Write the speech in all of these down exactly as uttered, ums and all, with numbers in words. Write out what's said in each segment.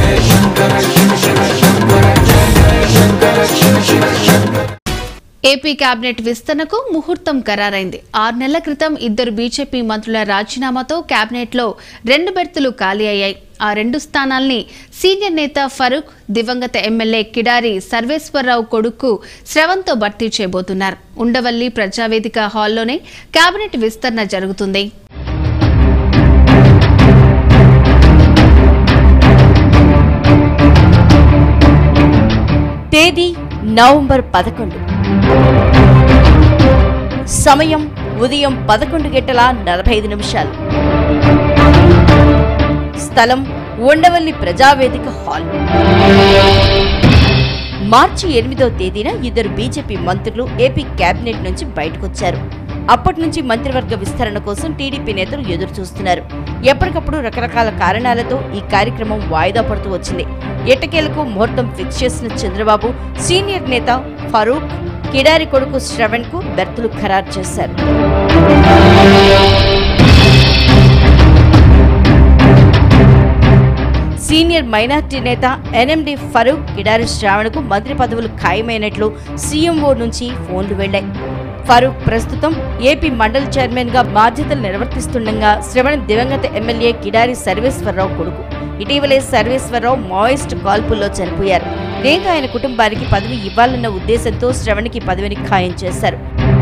AP cabinet విస్తరణకు ముహూర్తం ఖరారైంది. ఆరు నెలల క్రితం ఇద్దరు బీజేపీ మంత్రుల రాజీనామాతో కేబినెట్లో రెండు బెర్తులు ఖాళీ అయ్యాయి. ఆ రెండు స్థానాల్ని సీనియర్ నేత ఫరూక్, దివంగత ఎమ్మెల్యే కిడారి సర్వేశ్వరరావు కొడుకు శ్రవణ్తో భర్తీ చేయబోతున్నారు. ఉండవల్లి ప్రజావేదిక హాల్లోనే కేబినెట్ విస్తరణ జరుగుతుంది. తేదీ నవంబర్ పదకొండు. సమయం ఉదయం పదకొండు గంటల నలభై ఐదు నిమిషాలు. స్థలం ఉండవల్లి ప్రజావేదిక హాల్. మార్చి ఎనిమిదో తేదీన ఇద్దరు బీజేపీ మంత్రులు ఏపీ కేబినెట్ నుంచి బయటకొచ్చారు. అప్పటి నుంచి మంత్రివర్గ విస్తరణ కోసం టీడీపీ నేతలు ఎదురు చూస్తున్నారు. ఎప్పటికప్పుడు రకరకాల కారణాలతో ఈ కార్యక్రమం వాయిదా పడుతూ వచ్చింది. ఎట్టకేలకు ముహూర్తం ఫిక్స్ చేసిన చంద్రబాబు సీనియర్ నేత ఫరూక్, కిడారి కొడుకు శ్రవణ్ కు బెర్తులు ఖరారు చేశారు. సీనియర్ మైనార్టీ నేత ఎన్ఎండి ఫరూక్, కిడారి శ్రావణ్ కు మంత్రి పదవులు ఖాయమైనట్లు సీఎంఓ నుంచి ఫోన్లు వెళ్లాయి. ఫరూక్ ప్రస్తుతం ఏపీ మండల్ చైర్మన్ గా బాధ్యతలు నిర్వర్తిస్తుండగా శ్రవణ్ దివంగత ఎమ్మెల్యే కిడారి సర్వేశ్వరరావు కొడుకు. ఇటీవలే సర్వేశ్వరరావు మావోయిస్ట్ కాల్పుల్లో చనిపోయారు. దీంతో ఆయన కుటుంబానికి పదవి ఇవ్వాలన్న ఉద్దేశంతో శ్రవణ్కి పదవిని ఖాయం చేశారు.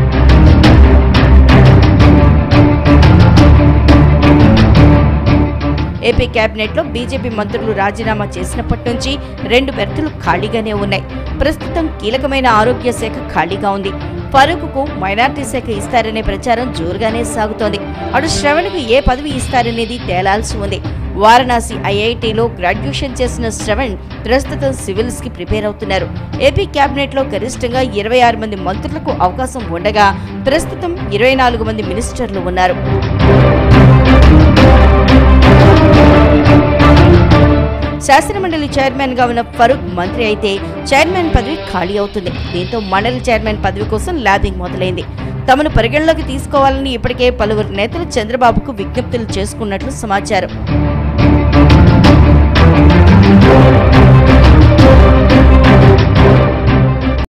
ఏపీ కేబినెట్లో బీజేపీ మంత్రులు రాజీనామా చేసినప్పటి నుంచి రెండు బెర్తులు ఖాళీగానే ఉన్నాయి. ప్రస్తుతం కీలకమైన ఆరోగ్య శాఖ ఖాళీగా ఉంది. ఫరూక్కు మైనార్టీ శాఖ ఇస్తారనే ప్రచారం జోరుగానే సాగుతోంది. అటు శ్రవణ్కు ఏ పదవి ఇస్తారనేది తేలాల్సి ఉంది. వారణాసి ఐఐటీలో గ్రాడ్యుయేషన్ చేసిన శ్రవణ్ ప్రస్తుతం సివిల్స్ కి ప్రిపేర్ అవుతున్నారు. ఏపీ కేబినెట్ లో గరిష్టంగా ఇరవై ఆరు మంది మంత్రులకు అవకాశం ఉండగా ప్రస్తుతం ఇరవై నాలుగు మంది మినిస్టర్లు ఉన్నారు. శాసనమండలి చైర్మన్ గా ఉన్న ఫరూక్ మంత్రి అయితే చైర్మన్ పదవి ఖాళీ అవుతుంది. దీంతో మండలి చైర్మన్ పదవి కోసం ల్యాబింగ్ మొదలైంది. తమను పరిగణలోకి తీసుకోవాలని ఇప్పటికే పలువురు నేతలు చంద్రబాబుకు విజ్ఞప్తులు చేసుకున్నట్లు సమాచారం.